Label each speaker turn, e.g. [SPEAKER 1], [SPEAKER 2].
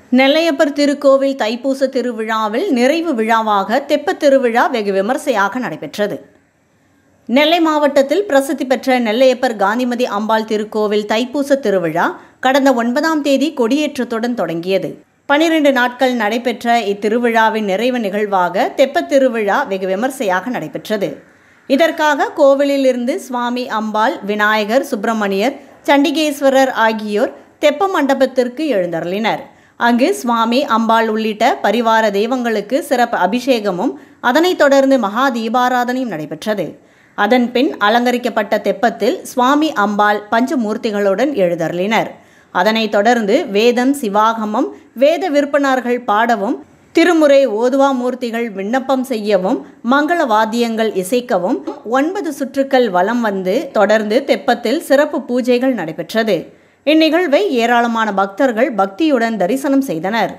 [SPEAKER 1] நெல்லையப்பர் திருக்கோவில் தைப்பூச திருவிழாவில் நிறைவு விழாவாக தெப்பத் திருவிழா வெகு விமர்சையாக நடைபெற்றது. நெல்லை மாவட்டத்தில் பிரசித்தி பெற்ற நெல்லையப்பர் காந்திமதி அம்பாள் திருக்கோவில் தைப்பூச திருவிழா கடந்த 9ஆம் தேதி கொடியேற்றத்துடன் தொடங்கியது. 12 நாட்கள் நடைபெற்ற இத்திருவிழாவின் நிறைவு நிகழ்வாக தெப்பத் திருவிழா வெகு விமர்சையாக நடைபெற்றது. இதற்காக கோவிலிலிருந்து சுவாமி அம்பாள், விநாயகர், சுப்பிரமணியர், சண்டிகேஸ்வரர் ஆகியோர் தெப்ப மண்டபத்திற்கு எழுந்தருளினர். அங்கு சுவாமி அம்பாள் உள்ளிட்ட பரிவார தெய்வங்களுக்கு சிறப்பு அபிஷேகமும் அதனைத் தொடர்ந்து மகா தீபாராதனையும் நடைபெற்றது. அதன் பின் அலங்கரிக்கப்பட்ட தெப்பத்தில் சுவாமி அம்பாள் பஞ்சமூர்த்திகளுடன் எழுந்தருளினர். அதனைத் தொடர்ந்து வேதம், சிவாகமம், வேத விற்பனர்கள் பாடவும், திருமுறை ஓதுவா மூர்த்திகள் விண்ணப்பம் செய்யவும், மங்கள வாத்தியங்கள் இசைக்கவும் 9 சுற்றுக்கள் வலம் வந்து தொடர்ந்து தெப்பத்தில் சிறப்பு பூஜைகள் நடைபெற்றது. இந்நிகழ்வை ஏராளமான பக்தர்கள் பக்தியுடன் தரிசனம் செய்தனர்.